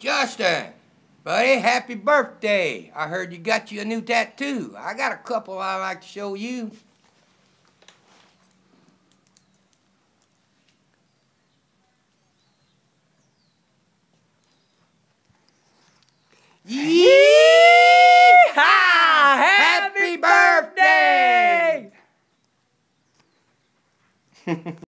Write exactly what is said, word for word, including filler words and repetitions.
Justin, buddy, happy birthday. I heard you got you a new tattoo. I got a couple I'd like to show you. Yee-haw! Happy birthday!